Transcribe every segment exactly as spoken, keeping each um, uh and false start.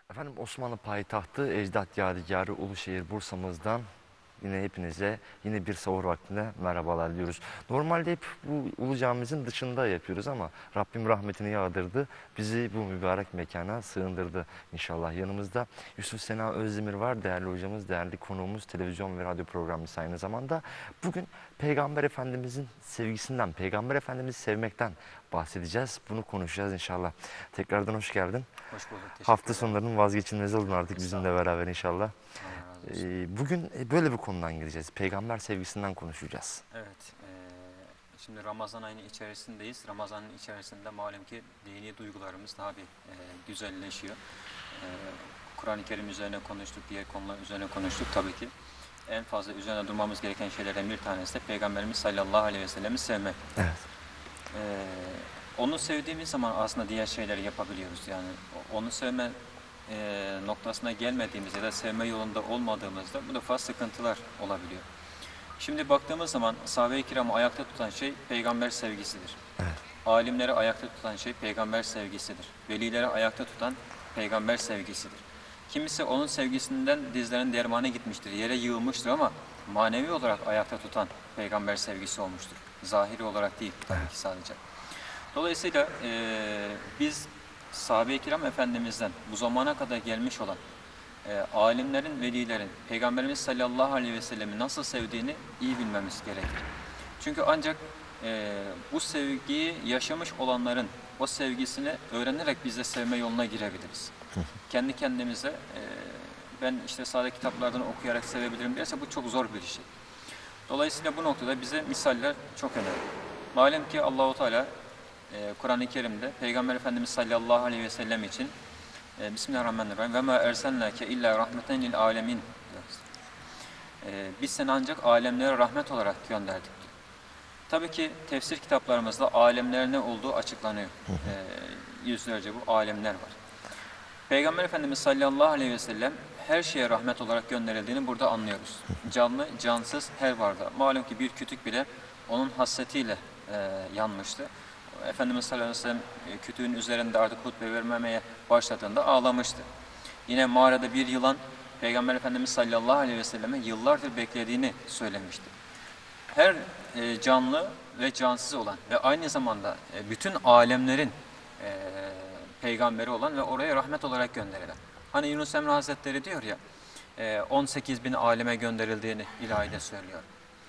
Efendim Osmanlı payitahtı Ecdat Yadigarı Uluşehir Bursa'mızdan yine hepinize yine bir sahur vaktinde merhabalar diyoruz. Normalde hep bu Ulu Camimizin dışında yapıyoruz ama Rabbim rahmetini yağdırdı. Bizi bu mübarek mekana sığındırdı inşallah. Yanımızda Yusuf Sena Özdemir var. Değerli hocamız, değerli konuğumuz, televizyon ve radyo programcısı aynı zamanda. Bugün Peygamber Efendimizin sevgisinden, Peygamber Efendimiz'i sevmekten bahsedeceğiz. Bunu konuşacağız inşallah. Tekrardan hoş geldin. Hoş bulduk, Hafta teşekkür ederim. sonlarının vazgeçilmezi olun artık bizimle Estağfurullah. beraber inşallah. Allah razı olsun. Ee, bugün böyle bir konudan gireceğiz. Peygamber sevgisinden konuşacağız. Evet, eee, şimdi Ramazan ayının içerisindeyiz. Ramazanın içerisinde malum ki dini duygularımız daha bir eee, güzelleşiyor. Eee, Kur'an-ı Kerim üzerine konuştuk, diğer konular üzerine konuştuk tabii ki. En fazla üzerine durmamız gereken şeylerden bir tanesi de Peygamberimiz sallallahu aleyhi ve sellem'i sevmek. Evet. Eee, Onu sevdiğimiz zaman aslında diğer şeyleri yapabiliyoruz. Yani onu sevme e, noktasına gelmediğimiz ya da sevme yolunda olmadığımızda bu defa sıkıntılar olabiliyor. Şimdi baktığımız zaman sahabe-i kiramı ayakta tutan şey peygamber sevgisidir. Evet. Alimleri ayakta tutan şey peygamber sevgisidir. Velileri ayakta tutan peygamber sevgisidir. Kimisi onun sevgisinden dizlerinin dermanı gitmiştir, yere yığılmıştır ama manevi olarak ayakta tutan peygamber sevgisi olmuştur. Zahiri olarak değil tabii ki sadece. Dolayısıyla e, biz sahabe-i kiram Efendimiz'den bu zamana kadar gelmiş olan e, alimlerin, velilerin Peygamberimiz sallallahu aleyhi ve sellem'i nasıl sevdiğini iyi bilmemiz gerekir. Çünkü ancak e, bu sevgiyi yaşamış olanların o sevgisini öğrenerek biz de sevme yoluna girebiliriz. Kendi kendimize e, ben işte sadece kitaplardan okuyarak sevebilirim derse bu çok zor bir şey. Dolayısıyla bu noktada bize misaller çok önemli. Malum ki Allahu Teala e, Kur'an-ı Kerim'de Peygamber Efendimiz sallallahu aleyhi ve sellem için e, Bismillahirrahmanirrahim ve ma erselnake illa rahmeten lil alemin diyoruz. E, biz seni ancak alemlere rahmet olarak gönderdik diyor. Tabii ki tefsir kitaplarımızda alemler ne olduğu açıklanıyor. E, yüzlerce bu alemler var. Peygamber Efendimiz sallallahu aleyhi ve sellem her şeye rahmet olarak gönderildiğini burada anlıyoruz. Canlı, cansız her varlığa. Malum ki bir kütük bile onun hasretiyle e, yanmıştı. Efendimiz sallallahu aleyhi ve sellem e, kütüğün üzerinde artık hutbe vermemeye başladığında ağlamıştı. Yine mağarada bir yılan Peygamber Efendimiz sallallahu aleyhi ve selleme yıllardır beklediğini söylemişti. Her e, canlı ve cansız olan ve aynı zamanda e, bütün alemlerin e, peygamberi olan ve oraya rahmet olarak gönderilen. Hani Yunus Emre Hazretleri diyor ya, e, on sekiz bin aleme gönderildiğini ilahide söylüyor.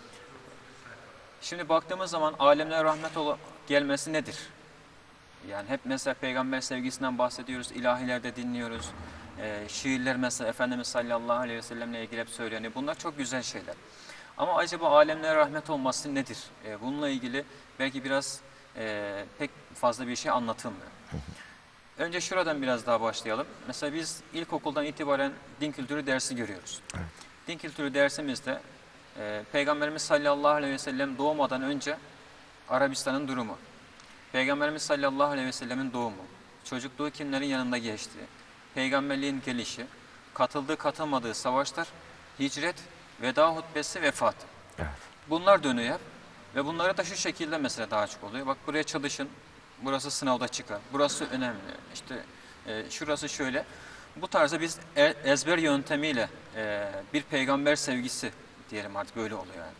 Şimdi baktığımız zaman alemlere rahmet gelmesi nedir? Yani hep mesela peygamber sevgisinden bahsediyoruz, ilahilerde dinliyoruz. E, şiirler mesela Efendimiz sallallahu aleyhi ve sellemle ilgili hep söyleniyor. Bunlar çok güzel şeyler. Ama acaba alemlere rahmet olması nedir? E, bununla ilgili belki biraz e, pek fazla bir şey anlatılmıyor. Önce şuradan biraz daha başlayalım. Mesela biz ilkokuldan itibaren din kültürü dersi görüyoruz. Evet. Din kültürü dersimizde e, Peygamberimiz sallallahu aleyhi ve sellem doğmadan önce Arabistan'ın durumu, Peygamberimiz sallallahu aleyhi ve sellemin doğumu, çocukluğu kimlerin yanında geçtiği, peygamberliğin gelişi, katıldığı katılmadığı savaşlar, hicret, veda hutbesi, vefat. Evet. Bunlar dönüyor ve bunları da şu şekilde mesela daha çok oluyor. Bak buraya çalışın, burası sınavda çıkar, burası önemli, işte e, şurası şöyle. Bu tarzda biz e, ezber yöntemiyle e, bir peygamber sevgisi diyelim artık böyle oluyor yani.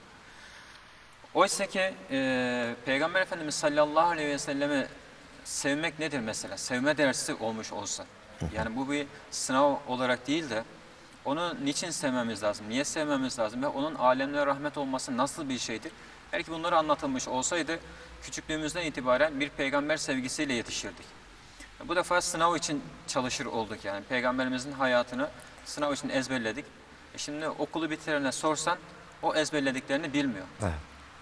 Oysa ki e, Peygamber Efendimiz sallallahu aleyhi ve sellemi sevmek nedir mesela? Sevme dersi olmuş olsa. Yani bu bir sınav olarak değil de onu niçin sevmemiz lazım, niye sevmemiz lazım ve onun alemlere rahmet olması nasıl bir şeydir? Belki bunları anlatılmış olsaydı küçüklüğümüzden itibaren bir peygamber sevgisiyle yetişirdik. Bu defa sınav için çalışır olduk yani. Peygamberimizin hayatını sınav için ezberledik. E şimdi okulu bitirene sorsan o ezberlediklerini bilmiyor. Evet.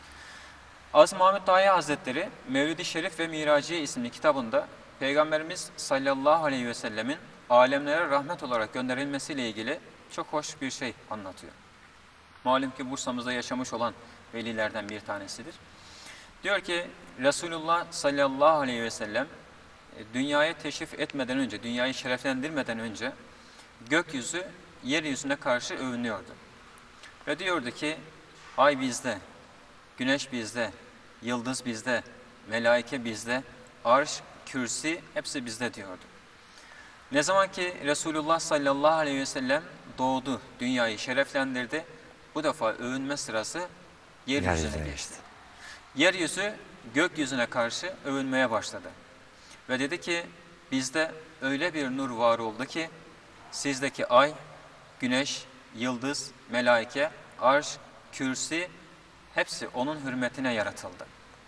Aziz Mahmud Dahi Hazretleri Mevlid-i Şerif ve Miraciye isimli kitabında Peygamberimiz sallallahu aleyhi ve sellemin alemlere rahmet olarak gönderilmesiyle ilgili çok hoş bir şey anlatıyor. Malum ki Bursa'mızda yaşamış olan velilerden bir tanesidir. Diyor ki Resulullah sallallahu aleyhi ve sellem dünyaya teşrif etmeden önce, dünyayı şereflendirmeden önce gökyüzü yeryüzüne karşı övünüyordu. Ve diyordu ki ay bizde, güneş bizde, yıldız bizde, melaike bizde, arş, kürsi hepsi bizde diyordu. Ne zaman ki Resulullah sallallahu aleyhi ve sellem doğdu, dünyayı şereflendirdi, bu defa övünme sırası yeryüzüne Yeryüzüne geçti. geçti. Yeryüzü gökyüzüne karşı övünmeye başladı. Ve dedi ki bizde öyle bir nur var oldu ki sizdeki ay, güneş, yıldız, melaike, arş, kürsi hepsi onun hürmetine yaratıldı.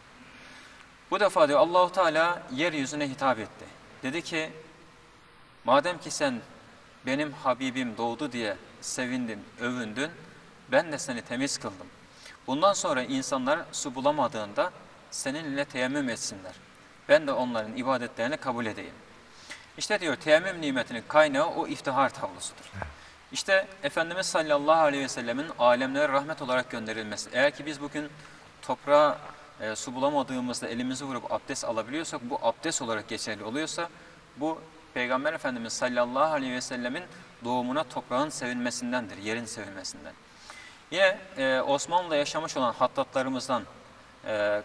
Bu defa diyor Allahu Teala yeryüzüne hitap etti. Dedi ki madem ki sen benim Habibim doğdu diye sevindin, övündün, ben de seni temiz kıldım. Bundan sonra insanlar su bulamadığında seninle teyemmüm etsinler. Ben de onların ibadetlerini kabul edeyim. İşte diyor teyemmüm nimetinin kaynağı o iftihar tablosudur. İşte Efendimiz sallallahu aleyhi ve sellemin alemlere rahmet olarak gönderilmesi. Eğer ki biz bugün toprağa e, su bulamadığımızda elimizi vurup abdest alabiliyorsak, bu abdest olarak geçerli oluyorsa, bu Peygamber Efendimiz sallallahu aleyhi ve sellemin doğumuna toprağın sevinmesindendir, yerin sevinmesinden. Yine e, Osmanlı'da yaşamış olan hattatlarımızdan e,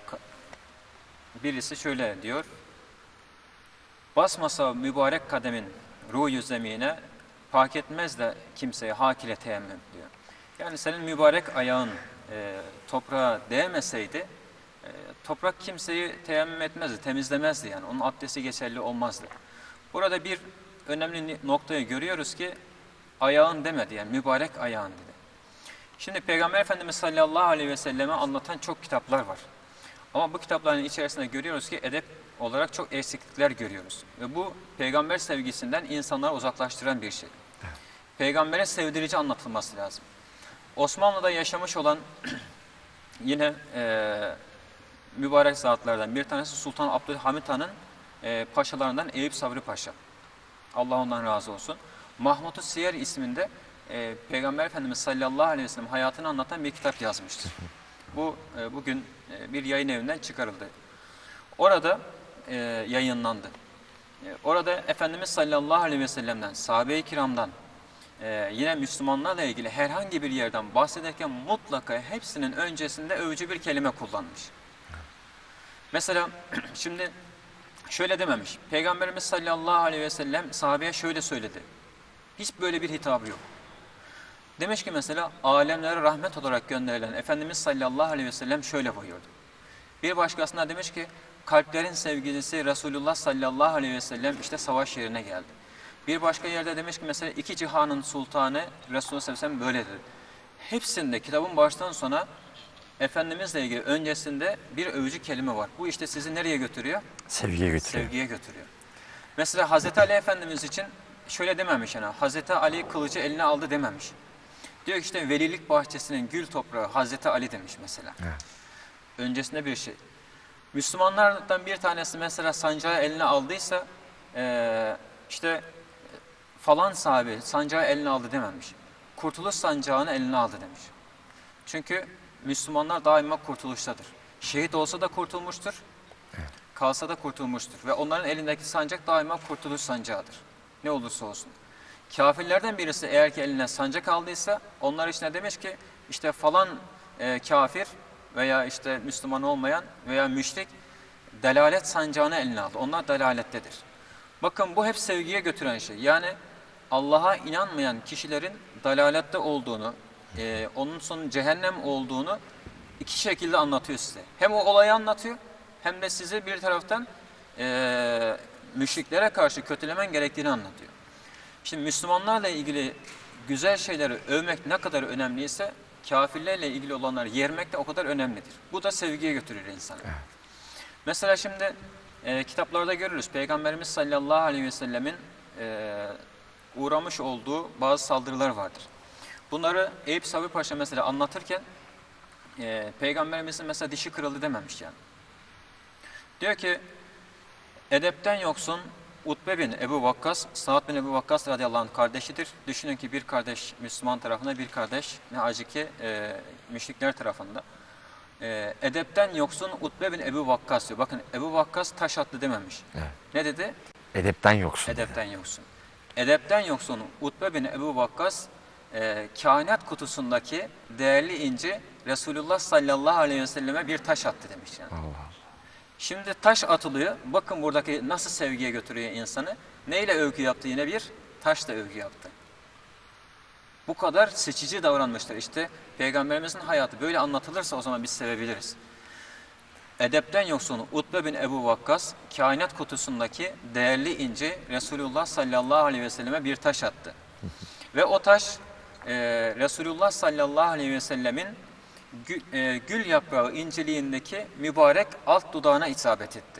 birisi şöyle diyor. Basmasa mübarek kademin ruh-ü zemine, fark etmez de kimseye hak ile teyemmüm diyor. Yani senin mübarek ayağın e, toprağa değmeseydi, e, toprak kimseyi teyemmüm etmezdi, temizlemezdi yani. Onun abdesti geçerli olmazdı. Burada bir önemli noktayı görüyoruz ki ayağın demedi, yani mübarek ayağın dedi. Şimdi Peygamber Efendimiz sallallahu aleyhi ve selleme anlatan çok kitaplar var. Ama bu kitapların içerisinde görüyoruz ki edep olarak çok eksiklikler görüyoruz. Ve bu peygamber sevgisinden insanları uzaklaştıran bir şey. Peygambere sevdirici anlatılması lazım. Osmanlı'da yaşamış olan yine e, mübarek zatlardan bir tanesi Sultan Abdülhamit Han'ın e, paşalarından Eyüp Sabri Paşa. Allah ondan razı olsun. Mahmud-u Siyer isminde e, Peygamber Efendimiz sallallahu aleyhi ve sellem hayatını anlatan bir kitap yazmıştır. Bu e, bugün e, bir yayın evinden çıkarıldı. Orada e, yayınlandı. E, orada Efendimiz sallallahu aleyhi ve sellem'den, sahabe-i kiramdan, e, yine Müslümanlarla ilgili herhangi bir yerden bahsederken mutlaka hepsinin öncesinde övücü bir kelime kullanmış. Mesela şimdi şöyle dememiş. Peygamberimiz sallallahu aleyhi ve sellem sahabeye şöyle söyledi. Hiç böyle bir hitabı yok. Demiş ki mesela alemlere rahmet olarak gönderilen Efendimiz sallallahu aleyhi ve sellem şöyle buyurdu. Bir başkasına demiş ki kalplerin sevgilisi Resulullah sallallahu aleyhi ve sellem işte savaş yerine geldi. Bir başka yerde demiş ki mesela iki cihanın sultanı Resulullah sallallahu aleyhi ve sellem böyle dedi. Hepsinde kitabın baştan sona Efendimizle ilgili öncesinde bir övücü kelime var. Bu işte sizi nereye götürüyor? Sevgiye götürüyor. Sevgiye götürüyor. Mesela Hazreti Ali Efendimiz için şöyle dememiş yani Hazreti Ali kılıcı eline aldı dememiş. Diyor ki işte velilik bahçesinin gül toprağı Hazreti Ali demiş mesela. Evet. Öncesinde bir şey. Müslümanlardan bir tanesi mesela sancağı eline aldıysa e, işte falan sahabe sancağı eline aldı dememiş. Kurtuluş sancağını eline aldı demiş. Çünkü Müslümanlar daima kurtuluştadır. Şehit olsa da kurtulmuştur, evet. Kalsa da kurtulmuştur. Ve onların elindeki sancak daima kurtuluş sancağıdır. Ne olursa olsun. Kafirlerden birisi eğer ki eline sancak aldıysa onlar içine demiş ki işte falan e, kafir veya işte Müslüman olmayan veya müşrik delalet sancağını eline aldı. Onlar delalettedir. Bakın bu hep sevgiye götüren şey. Yani Allah'a inanmayan kişilerin dalalette olduğunu, e, onun sonu cehennem olduğunu iki şekilde anlatıyor size. Hem o olayı anlatıyor hem de sizi bir taraftan e, müşriklere karşı kötülemen gerektiğini anlatıyor. Şimdi Müslümanlarla ilgili güzel şeyleri övmek ne kadar önemliyse kafirlerle ilgili olanları yermek de o kadar önemlidir. Bu da sevgiye götürür insanı. Evet. Mesela şimdi e, kitaplarda görürüz. Peygamberimiz sallallahu aleyhi ve sellemin e, uğramış olduğu bazı saldırılar vardır. Bunları Eyüp Sabri Paşa mesela anlatırken e, Peygamberimizin mesela dişi kırıldı dememiş yani. Diyor ki edepten yoksun Utbe bin Ebu Vakkas, Sa'd bin Ebu Vakkas radıyallahu anh kardeşidir. Düşünün ki bir kardeş Müslüman tarafında, bir kardeş ne acı ki e, müşrikler tarafında. E, edepten yoksun Utbe bin Ebu Vakkas diyor. Bakın Ebu Vakkas taş attı dememiş. Evet. Ne dedi? Edepten yoksun. Edepten dedi. yoksun. Edepten yoksun Utbe bin Ebu Vakkas e, kainat kutusundaki değerli inci Resulullah sallallahu aleyhi ve selleme bir taş attı demiş yani. Allah Allah. Şimdi taş atılıyor. Bakın buradaki nasıl sevgiye götürüyor insanı. Neyle övgü yaptı yine bir? Taşla övgü yaptı. Bu kadar seçici davranmıştır. İşte Peygamberimizin hayatı böyle anlatılırsa o zaman biz sevebiliriz. Edepten yoksun Utbe bin Ebu Vakkas kainat kutusundaki değerli inci Resulullah sallallahu aleyhi ve selleme bir taş attı. Ve o taş e, Resulullah sallallahu aleyhi ve sellemin gül, e, gül yaprağı inceliğindeki mübarek alt dudağına isabet etti.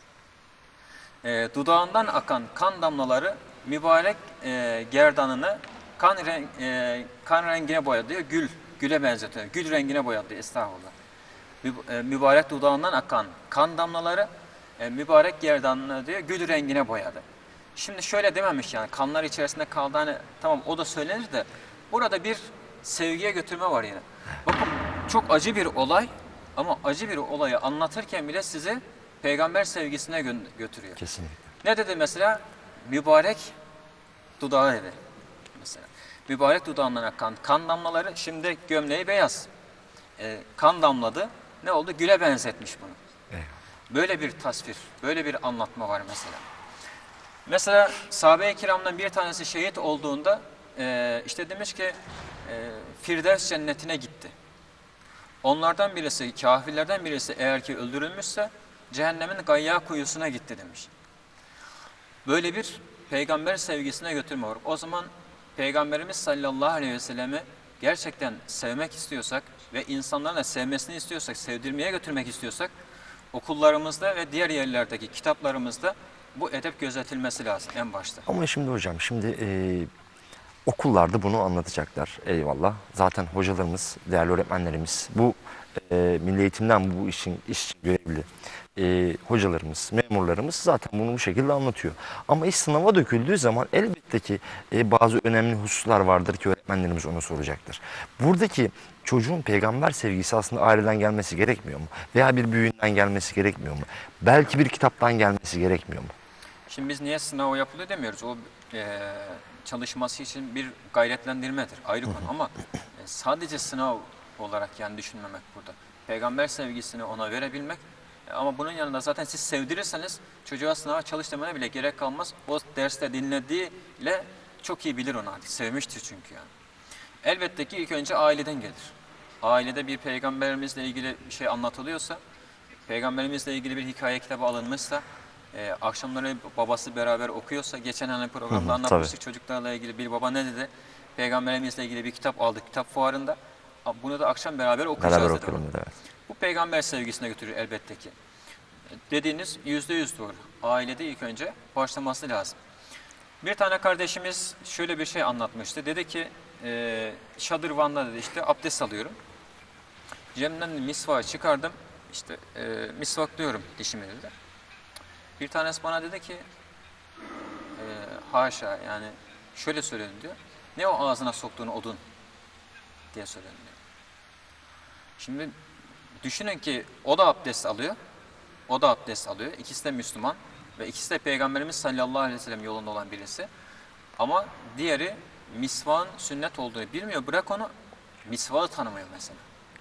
E, dudağından akan kan damlaları mübarek e, gerdanını kan, renk, e, kan rengine boyadı. Gül, güle benzetiyor. Gül rengine boyadı estağfurullah. Mübarek dudağından akan kan damlaları e, mübarek gerdanını diyor gül rengine boyadı. Şimdi şöyle dememiş yani kanlar içerisinde kaldı hani tamam o da söylenir de burada bir sevgiye götürme var yine. Bakın çok acı bir olay ama acı bir olayı anlatırken bile sizi peygamber sevgisine gö götürüyor. Kesinlikle. Ne dedi mesela? Mübarek dudağı dedi. Mesela mübarek dudağından akan kan damlaları şimdi gömleği beyaz. E, kan damladı. Ne oldu? Güle benzetmiş bunu. Eyvallah. Böyle bir tasvir, böyle bir anlatma var mesela. Mesela sahabe-i kiramdan bir tanesi şehit olduğunda e, işte demiş ki e, Firdevs cennetine gitti. Onlardan birisi, kafirlerden birisi eğer ki öldürülmüşse cehennemin gayya kuyusuna gitti demiş. Böyle bir peygamber sevgisine götürme var. O zaman Peygamberimiz sallallahu aleyhi ve sellemi gerçekten sevmek istiyorsak ve insanların da sevmesini istiyorsak, sevdirmeye götürmek istiyorsak okullarımızda ve diğer yerlerdeki kitaplarımızda bu edep gözetilmesi lazım en başta. Ama şimdi hocam şimdi e, okullarda bunu anlatacaklar eyvallah. Zaten hocalarımız, değerli öğretmenlerimiz bu e, milli eğitimden bu işin iş için görevli e, hocalarımız, memurlarımız zaten bunu bu şekilde anlatıyor. Ama iş sınava döküldüğü zaman elbette ki e, bazı önemli hususlar vardır ki öğretmenlerimiz onu soracaktır. Buradaki çocuğun peygamber sevgisi aslında aileden gelmesi gerekmiyor mu? Veya bir büyüğünden gelmesi gerekmiyor mu? Belki bir kitaptan gelmesi gerekmiyor mu? Şimdi biz niye sınav yapılıyor demiyoruz. O e, çalışması için bir gayretlendirmedir. Ayrı konu ama e, sadece sınav olarak yani düşünmemek burada. Peygamber sevgisini ona verebilmek e, ama bunun yanında zaten siz sevdirirseniz çocuğa sınava çalış demene bile gerek kalmaz. O derste dinlediğiyle çok iyi bilir onu artık. Sevmiştir çünkü yani. Elbette ki ilk önce aileden gelir. Ailede bir peygamberimizle ilgili bir şey anlatılıyorsa, peygamberimizle ilgili bir hikaye kitabı alınmışsa, Ee, akşamları babası beraber okuyorsa, geçen hani programda Hı hı, anlatmıştık tabii. çocuklarla ilgili bir baba ne dedi? Peygamberimizle ilgili bir kitap aldık kitap fuarında. Bunu da akşam beraber okuyacağız Beraber dedi. okuyalım dedi, evet. Bu peygamber sevgisine götürür elbette ki. Dediğiniz yüzde yüz doğru. Ailede ilk önce başlaması lazım. Bir tane kardeşimiz şöyle bir şey anlatmıştı. Dedi ki e, şadırvanla dedi işte abdest alıyorum. Cebimden misvağı çıkardım. İşte e, misvaklıyorum dişimi dedi. Bir tanesi bana dedi ki e, haşa yani şöyle söyledim diyor. Ne o ağzına soktuğun odun diye söyledim diyor. Şimdi düşünün ki o da abdest alıyor. O da abdest alıyor. İkisi de Müslüman ve ikisi de Peygamberimiz sallallahu aleyhi ve sellem yolunda olan birisi. Ama diğeri misvağın sünnet olduğunu bilmiyor. Bırak onu misvağı tanımıyor mesela.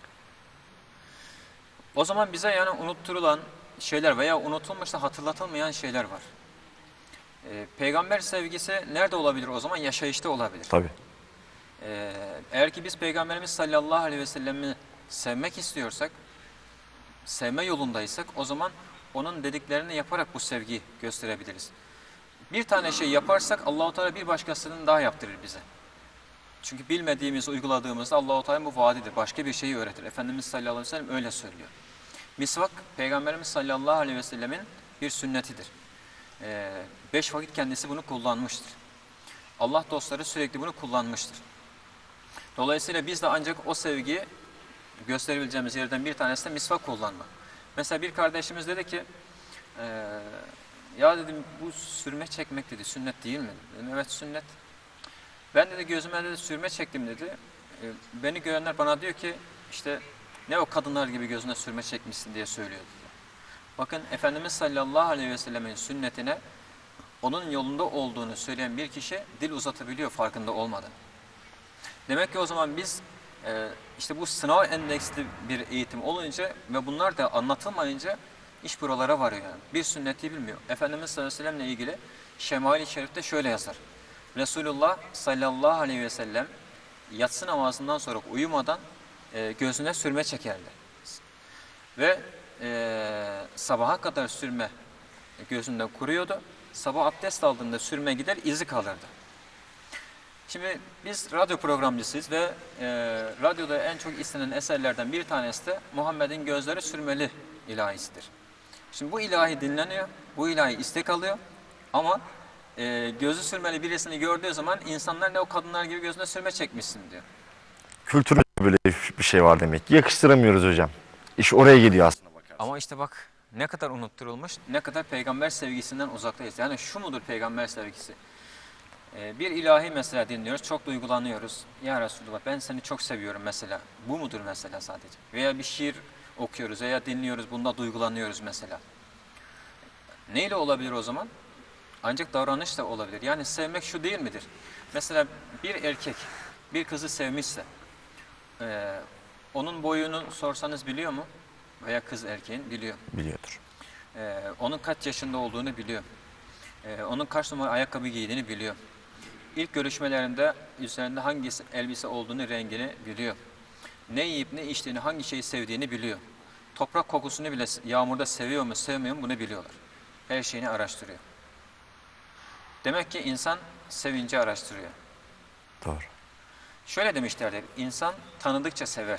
O zaman bize yani unutturulan şeyler veya unutulmuş da hatırlatılmayan şeyler var. Ee, peygamber sevgisi nerede olabilir o zaman? Yaşayışta olabilir. Tabii. Ee, eğer ki biz Peygamberimiz sallallahu aleyhi ve sellem'i sevmek istiyorsak, sevme yolundaysak o zaman onun dediklerini yaparak bu sevgiyi gösterebiliriz. Bir tane şey yaparsak Allah-u Teala bir başkasının daha yaptırır bize. Çünkü bilmediğimiz, uyguladığımızda Allah-u Teala bu vaadidir. Başka bir şeyi öğretir. Efendimiz sallallahu aleyhi ve sellem öyle söylüyor. Misvak, Peygamberimiz sallallahu aleyhi ve sellemin bir sünnetidir. Ee, beş vakit kendisi bunu kullanmıştır. Allah dostları sürekli bunu kullanmıştır. Dolayısıyla biz de ancak o sevgiyi gösterebileceğimiz yerden bir tanesi de misvak kullanmak. Mesela bir kardeşimiz dedi ki, e, ya dedim bu sürme çekmek dedi, sünnet değil mi? Dedim evet sünnet. Ben dedi gözüme dedi sürme çektim dedi. E, beni görenler bana diyor ki işte ne o kadınlar gibi gözüne sürme çekmişsin diye söylüyordu. Bakın Efendimiz sallallahu aleyhi ve sellemin sünnetine onun yolunda olduğunu söyleyen bir kişi dil uzatabiliyor farkında olmadan. Demek ki o zaman biz e, işte bu sınav endeksli bir eğitim olunca ve bunlar da anlatılmayınca İş buralara varıyor yani. Bir sünneti bilmiyor. Efendimiz sallallahu aleyhi ve sellemle ilgili Şemail-i Şerif'te şöyle yazar. Resulullah sallallahu aleyhi ve sellem yatsı namazından sonra uyumadan e, gözüne sürme çekerdi. Ve e, sabaha kadar sürme gözünden kuruyordu. Sabah abdest aldığında sürme gider, izi kalırdı. Şimdi biz radyo programcısıyız ve e, radyoda en çok istenen eserlerden bir tanesi de Muhammed'in gözleri sürmeli ilahisidir. Şimdi bu ilahi dinleniyor, bu ilahi istek alıyor ama e, gözü sürmeli birisini gördüğü zaman insanlar ne o kadınlar gibi gözüne sürme çekmişsin diyor. Kültürde böyle bir şey var demek ki. Yakıştıramıyoruz hocam. İş oraya geliyor aslında bakarsan. Ama işte bak ne kadar unutturulmuş, ne kadar peygamber sevgisinden uzaktayız. Yani şu mudur peygamber sevgisi? Ee, bir ilahi mesela dinliyoruz, çok duygulanıyoruz. Ya Resulullah ben seni çok seviyorum mesela. Bu mudur mesela sadece? Veya bir şiir okuyoruz veya dinliyoruz, bunda duygulanıyoruz mesela. Neyle olabilir o zaman? Ancak davranışla olabilir. Yani sevmek şu değil midir? Mesela bir erkek bir kızı sevmişse, e, onun boyunu sorsanız biliyor mu? Veya kız erkeğin biliyor. Biliyordur. Ee, onun kaç yaşında olduğunu biliyor. Ee, onun kaç numara ayakkabı giydiğini biliyor. İlk görüşmelerinde üzerinde hangi elbise olduğunu, rengini biliyor. Ne yiyip ne içtiğini, hangi şeyi sevdiğini biliyor. Toprak kokusunu bile yağmurda seviyor mu, sevmiyor mu bunu biliyorlar. Her şeyini araştırıyor. Demek ki insan sevinci araştırıyor. Doğru. Şöyle demişlerdir, insan tanıdıkça sever.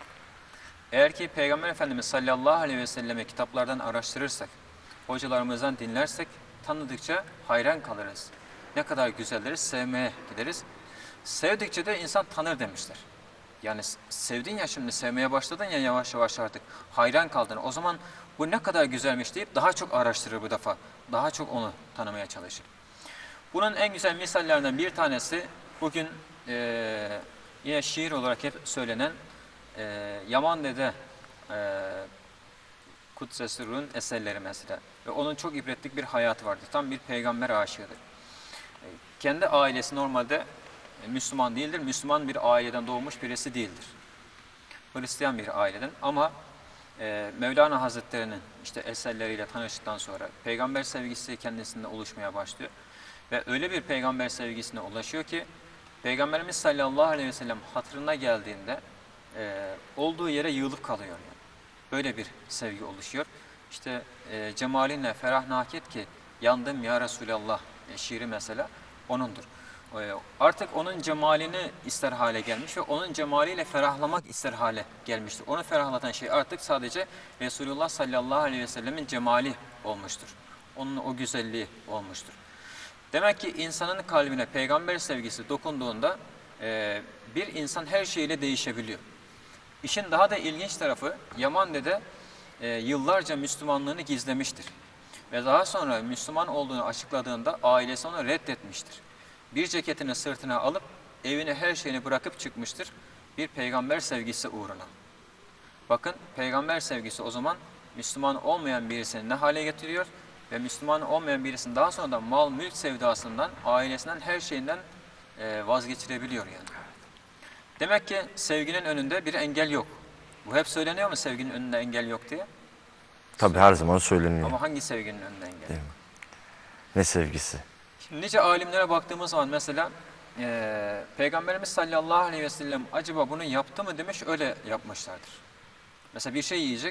Eğer ki Peygamber Efendimiz sallallahu aleyhi ve selleme kitaplardan araştırırsak, hocalarımızdan dinlersek, tanıdıkça hayran kalırız. Ne kadar güzelleriz, sevmeye gideriz. Sevdikçe de insan tanır demişler. Yani sevdin ya şimdi, sevmeye başladın ya yavaş yavaş artık, hayran kaldın. O zaman bu ne kadar güzelmiş deyip daha çok araştırır bu defa. Daha çok onu tanımaya çalışır. Bunun en güzel misallerinden bir tanesi, bugün e, yine şiir olarak hep söylenen, Ee, Yaman Dede e, Kuddesesi Ruh'un eserleri mesela. Ve onun çok ibretlik bir hayatı vardı. Tam bir peygamber aşığıdır. E, kendi ailesi normalde e, Müslüman değildir. Müslüman bir aileden doğmuş birisi değildir. Hristiyan bir aileden ama e, Mevlana Hazretleri'nin işte eserleriyle tanıştıktan sonra peygamber sevgisi kendisinde oluşmaya başlıyor. Ve öyle bir peygamber sevgisine ulaşıyor ki Peygamberimiz sallallahu aleyhi ve sellem hatırına geldiğinde Ee, olduğu yere yığılıp kalıyor yani. Böyle bir sevgi oluşuyor. İşte e, cemalinle ferah naket ki yandım ya Resulallah e, şiiri mesela onundur. E, artık onun cemalini ister hale gelmiş ve onun cemaliyle ferahlamak ister hale gelmiştir. Onu ferahlatan şey artık sadece Resulullah sallallahu aleyhi ve sellemin cemali olmuştur. Onun o güzelliği olmuştur. Demek ki insanın kalbine peygamber sevgisi dokunduğunda e, bir insan her şeyle değişebiliyor. İşin daha da ilginç tarafı Yaman Dede e, yıllarca Müslümanlığını gizlemiştir. Ve daha sonra Müslüman olduğunu açıkladığında ailesi onu reddetmiştir. Bir ceketini sırtına alıp evine her şeyini bırakıp çıkmıştır. Bir peygamber sevgisi uğruna. Bakın peygamber sevgisi o zaman Müslüman olmayan birisini ne hale getiriyor ve Müslüman olmayan birisini daha sonra da mal mülk sevdasından, ailesinden, her şeyinden e, vazgeçirebiliyor yani. Demek ki sevginin önünde bir engel yok. Bu hep söyleniyor mu sevginin önünde engel yok diye? Tabii her zaman söyleniyor. Ama hangi sevginin önünde engel? Değil mi? Ne sevgisi? Şimdi nice alimlere baktığımız zaman mesela e, Peygamberimiz sallallahu aleyhi ve sellem acaba bunu yaptı mı demiş, öyle yapmışlardır. Mesela bir şey yiyecek,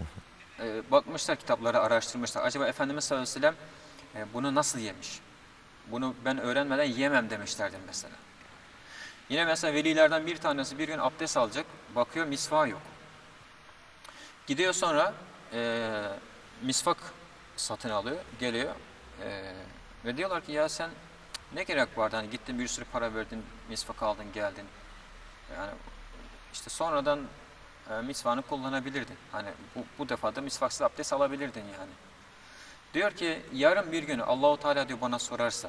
e, bakmışlar kitapları araştırmışlar. Acaba Efendimiz sallallahu aleyhi ve sellem e, bunu nasıl yemiş? Bunu ben öğrenmeden yiyemem demişlerdir mesela. Yine mesela velilerden bir tanesi bir gün abdest alacak, bakıyor misvağı yok. Gidiyor sonra e, misvak satın alıyor, geliyor e, ve diyorlar ki ya sen ne gerek vardı, hani gittin bir sürü para verdin, misvak aldın geldin. Yani işte sonradan e, misvağını kullanabilirdin. Hani bu, bu defa da misvaksız abdest alabilirdin yani. Diyor ki yarın bir gün Allahu Teala diyor bana sorarsa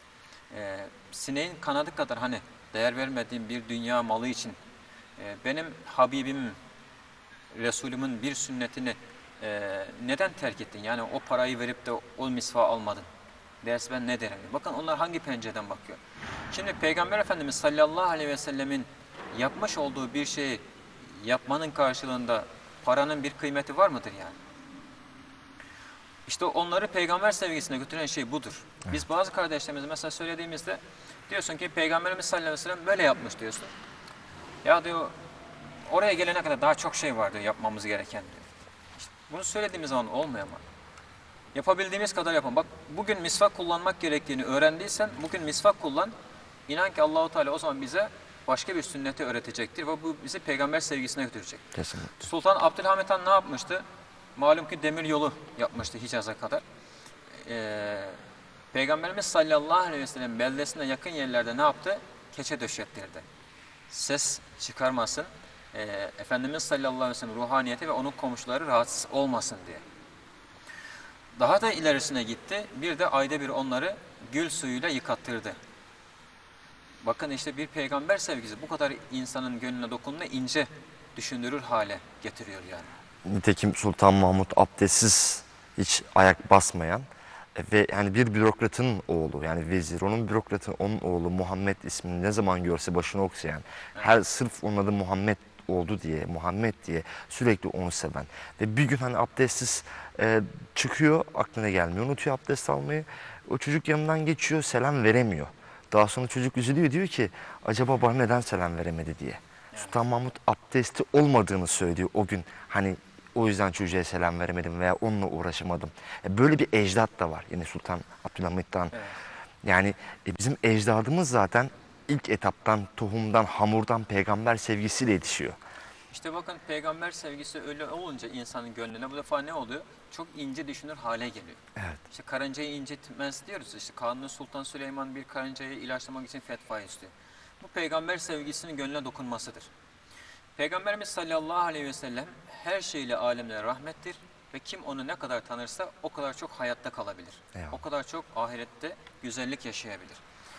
e, sineğin kanadı kadar hani değer vermediğim bir dünya malı için e, benim Habibim, Resulümün bir sünnetini e, neden terk ettin? Yani o parayı verip de o misvağı almadın derse ben ne derim? Bakın onlar hangi pencereden bakıyor. Şimdi Peygamber Efendimiz sallallahu aleyhi ve sellemin yapmış olduğu bir şeyi yapmanın karşılığında paranın bir kıymeti var mıdır yani? İşte onları peygamber sevgisine götüren şey budur. Evet. Biz bazı kardeşlerimize mesela söylediğimizde diyorsun ki Peygamberimiz sallallahu aleyhi ve sellem böyle yapmış diyorsun. Ya diyor oraya gelene kadar daha çok şey var diyor yapmamız gereken diyor. İşte bunu söylediğimiz zaman olmuyor ama. Yapabildiğimiz kadar yapalım. Bak bugün misvak kullanmak gerektiğini öğrendiysen bugün misvak kullan. İnan ki Allahu Teala o zaman bize başka bir sünneti öğretecektir ve bu bizi peygamber sevgisine götürecek. Kesinlikle. Sultan Abdülhamit Han ne yapmıştı? Malum ki demir yolu yapmıştı Hicaz'a kadar. Ee, Peygamberimiz sallallahu aleyhi ve sellem beldesine yakın yerlerde ne yaptı? Keçe döşettirdi. Ses çıkarmasın. E, Efendimiz sallallahu aleyhi ve sellem ruhaniyeti ve onun komşuları rahatsız olmasın diye. Daha da ilerisine gitti. Bir de ayda bir onları gül suyuyla yıkattırdı. Bakın işte bir peygamber sevgisi bu kadar insanın gönlüne dokunduğunda ince düşündürür hale getiriyor yani. Nitekim Sultan Mahmut abdestsiz hiç ayak basmayan ve yani bir bürokratın oğlu yani vezir onun bürokratın onun oğlu Muhammed ismini ne zaman görse başını okşayan evet. Her sırf onun adı Muhammed oldu diye Muhammed diye sürekli onu seven ve bir gün hani abdestsiz e, çıkıyor aklına gelmiyor unutuyor abdest almayı o çocuk yanından geçiyor selam veremiyor. Daha sonra çocuk üzülüyor diyor ki acaba bana neden selam veremedi diye. Evet. Sultan Mahmut abdesti olmadığını söylüyor o gün hani o yüzden çocuğa selam veremedim veya onunla uğraşamadım. Böyle bir ecdat da var yine Sultan Abdülhamit'ten. Evet. Yani bizim ecdadımız zaten ilk etaptan, tohumdan, hamurdan peygamber sevgisiyle yetişiyor. İşte bakın peygamber sevgisi öyle olunca insanın gönlüne bu defa ne oluyor? Çok ince düşünür hale geliyor. Evet. İşte karıncayı incitmez diyoruz. İşte Kanuni Sultan Süleyman bir karıncayı ilaçlamak için fetva istiyor. Bu peygamber sevgisinin gönlüne dokunmasıdır. Peygamberimiz sallallahu aleyhi ve sellem her şeyle alemlere rahmettir ve kim onu ne kadar tanırsa o kadar çok hayatta kalabilir. Eyvallah. O kadar çok ahirette güzellik yaşayabilir.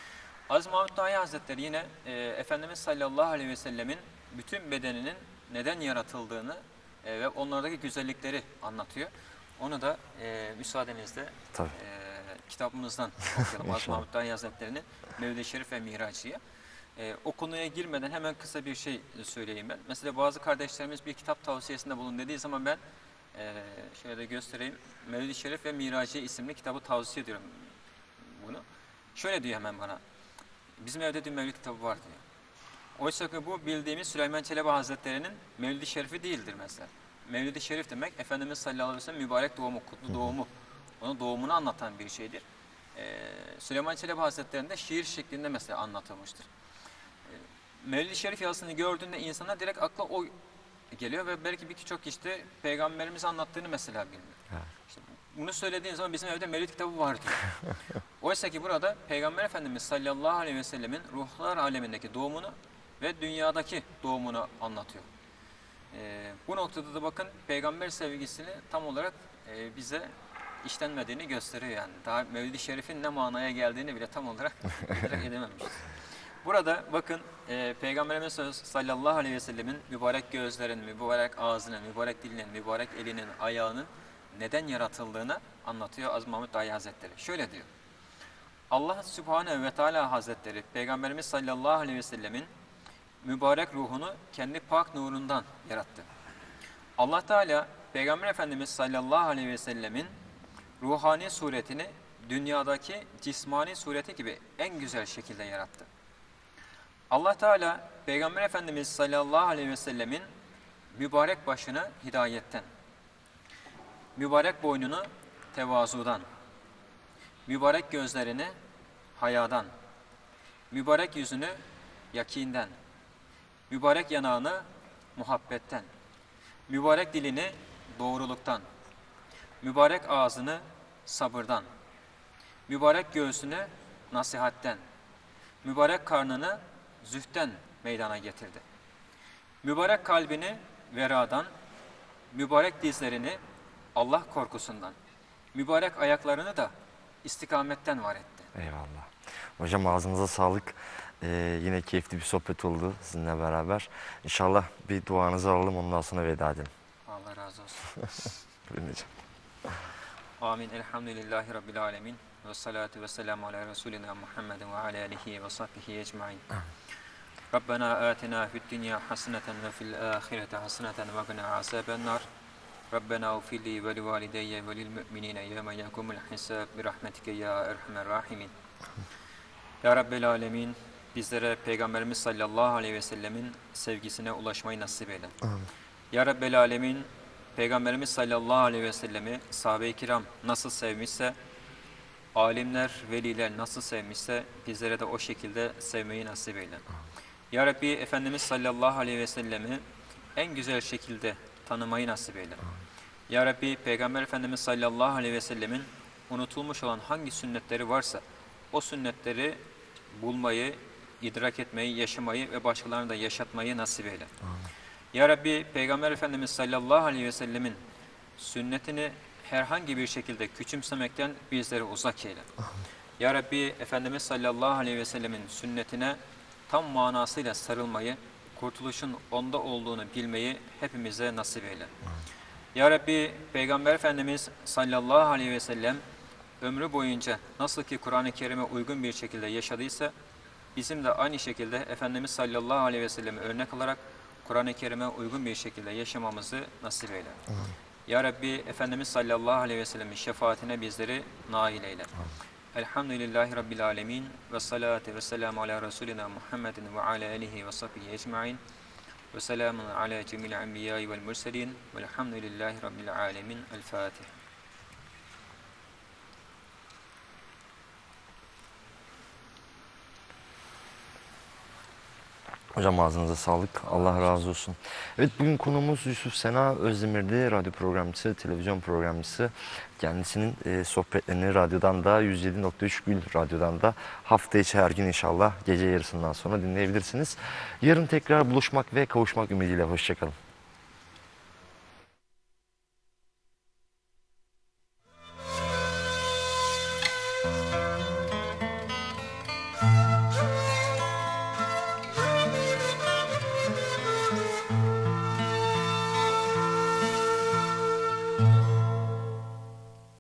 Aziz Mahmud Dahi Hazretleri yine e, Efendimiz sallallahu aleyhi ve sellemin bütün bedeninin neden yaratıldığını e, ve onlardaki güzellikleri anlatıyor. Onu da e, müsaadenizle e, kitabımızdan okuyalım. Aziz Mahmud Dahi Hazretleri'nin Mevlid-i Şerif ve Miraciye. E, o konuya girmeden hemen kısa bir şey söyleyeyim ben. Mesela bazı kardeşlerimiz bir kitap tavsiyesinde bulun dediği zaman ben e, şöyle göstereyim. Mevlid-i Şerif ve Miraciye isimli kitabı tavsiye ediyorum bunu. Şöyle diyor hemen bana. Bizim evde dün Mevlid kitabı var diyor. Oysa ki bu bildiğimiz Süleyman Çelebi Hazretleri'nin Mevlid-i Şerifi değildir mesela. Mevlid-i Şerif demek Efendimiz sallallahu aleyhi ve sellem mübarek doğumu, kutlu doğumu. Onun doğumunu anlatan bir şeydir. Ee, Süleyman Çelebi Hazretleri'nde şiir şeklinde mesela anlatılmıştır. Ee, Mevlid-i Şerif yazısını gördüğünde insana direkt akla o geliyor ve belki birçok işte Peygamberimiz anlattığını mesela bilmiyor. Evet. İşte bunu söylediğin zaman bizim evde Mevlid kitabı var diyor. Oysa ki burada Peygamber Efendimiz sallallahu aleyhi ve sellemin ruhlar alemindeki doğumunu ve dünyadaki doğumunu anlatıyor. Ee, bu noktada da bakın peygamber sevgisini tam olarak e, bize işlenmediğini gösteriyor yani. Daha Mevlid-i Şerif'in ne manaya geldiğini bile tam olarak idrak edememişiz. Burada bakın e, Peygamberimiz sallallahu aleyhi ve sellemin mübarek gözlerinin, mübarek ağzının, mübarek dilinin, mübarek elinin, ayağının neden yaratıldığını anlatıyor Aziz Mahmud Dahi Hazretleri. Şöyle diyor. Allah Sübhanehu ve Teala Hazretleri Peygamberimiz sallallahu aleyhi ve sellemin mübarek ruhunu kendi pak nurundan yarattı. Allah Teala Peygamber Efendimiz sallallahu aleyhi ve sellemin ruhani suretini dünyadaki cismani sureti gibi en güzel şekilde yarattı. Allah Teala Peygamber Efendimiz sallallahu aleyhi ve sellemin mübarek başını hidayetten, mübarek boynunu tevazudan, mübarek gözlerini hayadan, mübarek yüzünü yakinden, mübarek yanağını muhabbetten, mübarek dilini doğruluktan, mübarek ağzını sabırdan, mübarek göğsünü nasihatten, mübarek karnını zühten meydana getirdi. Mübarek kalbini veradan, mübarek dizlerini Allah korkusundan, mübarek ayaklarını da istikametten var etti. Eyvallah. Hocam ağzınıza sağlık. Ee, yine keyifli bir sohbet oldu sizinle beraber. İnşallah bir duanızı alalım ondan sonra veda edelim. Allah razı olsun. Bilmeyeceğim. Amin. Elhamdülillahi Rabbil alemin. Ve salatu ve selamu ala Resulina Muhammedin ve ala alihi ve sahbihi ecmain. Rabbena atina fid dünya haseneten ve fil ahirete haseneten ve gına azaben nar. Rabbena ufirli ve li valideyye ve lil müminine yevme yakumul hisab bi rahmetike ya erhamer rahimin. Ya Rabbel Alemin, bizlere Peygamberimiz sallallahu aleyhi ve sellemin sevgisine ulaşmayı nasip eyle. Amin. Ya Rabbel Alemin, Peygamberimiz sallallahu aleyhi ve sellemi sahabe-i kiram nasıl sevmişse, alimler, veliler nasıl sevmişse bizlere de o şekilde sevmeyi nasip eyle. Ya Rabbi, Efendimiz sallallahu aleyhi ve sellemi en güzel şekilde tanımayı nasip eyle. Ya Rabbi, Peygamber Efendimiz sallallahu aleyhi ve sellemin unutulmuş olan hangi sünnetleri varsa o sünnetleri bulmayı, idrak etmeyi, yaşamayı ve başkalarına da yaşatmayı nasip eyle. Amin. Ya Rabbi, Peygamber Efendimiz sallallahu aleyhi ve sellemin sünnetini herhangi bir şekilde küçümsemekten bizleri uzak eyle. Amin. Ya Rabbi, Efendimiz sallallahu aleyhi ve sellemin sünnetine tam manasıyla sarılmayı, kurtuluşun onda olduğunu bilmeyi hepimize nasip eyle. Amin. Ya Rabbi, Peygamber Efendimiz sallallahu aleyhi ve sellem ömrü boyunca nasıl ki Kur'an-ı Kerim'e uygun bir şekilde yaşadıysa, bizim de aynı şekilde Efendimiz sallallahu aleyhi ve sellemi örnek alarak Kur'an-ı Kerim'e uygun bir şekilde yaşamamızı nasip eyle. Amin. Ya Rabbi, Efendimiz sallallahu aleyhi ve sellemin şefaatine bizleri nail eyle. Amin. Elhamdülillahi Rabbil alemin ve salatu ve selamu ala Resulina Muhammedin ve ala alihi ve sahbihi ecma'in ve selamun ala cemil enbiyai vel murselin velhamdülillahi Rabbil alemin. El Fatiha. Hocam ağzınıza sağlık. Allah razı olsun. Evet, bugün konuğumuz Yusuf Sena Özdemir'di. Radyo programcısı, televizyon programcısı. Kendisinin e, sohbetlerini radyodan da yüz yedi nokta üç Gül Radyo'dan da hafta içi her gün inşallah gece yarısından sonra dinleyebilirsiniz. Yarın tekrar buluşmak ve kavuşmak ümidiyle. Hoşçakalın.